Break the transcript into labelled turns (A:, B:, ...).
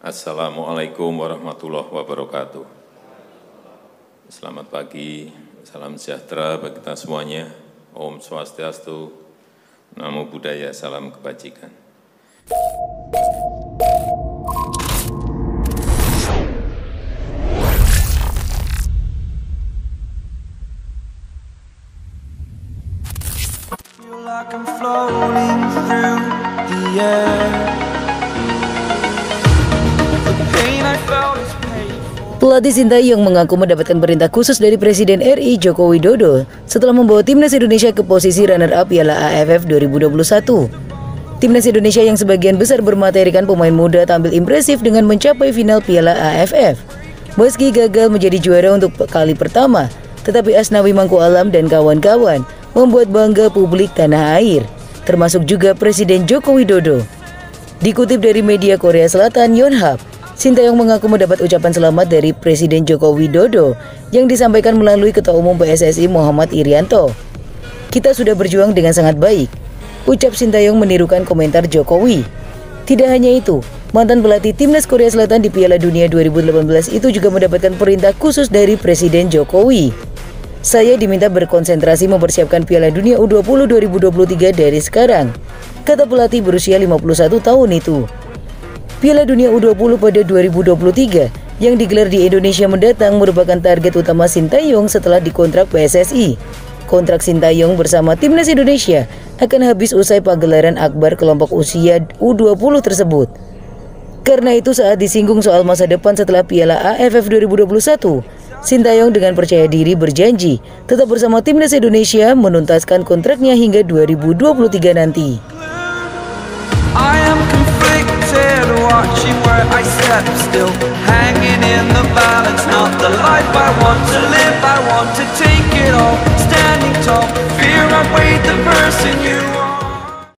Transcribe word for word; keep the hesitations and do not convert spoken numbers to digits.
A: Assalamualaikum warahmatullahi wabarakatuh. Selamat pagi, salam sejahtera bagi kita semuanya. Om Swastiastu, Namo Buddhaya, salam kebajikan.
B: Feel like I'm floating through the air. The pain I felt is painful.
C: Pelatih Sintayong mengaku mendapatkan perintah khusus dari Presiden R I Joko Widodo setelah membawa timnas Indonesia ke posisi runner-up Piala A F F dua ribu dua puluh satu. Timnas Indonesia yang sebagian besar bermaterikan pemain muda tampil impresif dengan mencapai final Piala A F F. Meski gagal menjadi juara untuk kali pertama, tetapi Asnawi Mangku Alam dan kawan-kawan membuat bangga publik tanah air, termasuk juga Presiden Joko Widodo. Dikutip dari media Korea Selatan Yonhap, Sintayong mengaku mendapat ucapan selamat dari Presiden Joko Widodo yang disampaikan melalui Ketua Umum P S S I Muhammad Irianto. "Kita sudah berjuang dengan sangat baik," ucap Sintayong menirukan komentar Jokowi. Tidak hanya itu, mantan pelatih timnas Korea Selatan di Piala Dunia dua ribu delapan belas itu juga mendapatkan perintah khusus dari Presiden Jokowi. "Saya diminta berkonsentrasi mempersiapkan Piala Dunia U dua puluh dua ribu dua puluh tiga dari sekarang," kata pelatih berusia lima puluh satu tahun itu. Piala Dunia U dua puluh pada dua ribu dua puluh tiga yang digelar di Indonesia mendatang merupakan target utama Sintayong setelah dikontrak P S S I. Kontrak Sintayong bersama timnas Indonesia akan habis usai pagelaran akbar kelompok usia U dua puluh tersebut. Karena itu saat disinggung soal masa depan setelah Piala A F F dua ribu dua puluh satu, Sintayong dengan percaya diri berjanji tetap bersama timnas Indonesia menuntaskan kontraknya hingga dua ribu dua puluh tiga nanti.
B: I am conflicted, watching where I step still, hanging in the balance, not the life I want to live. I want to take it all, standing tall, fear I weighed the person you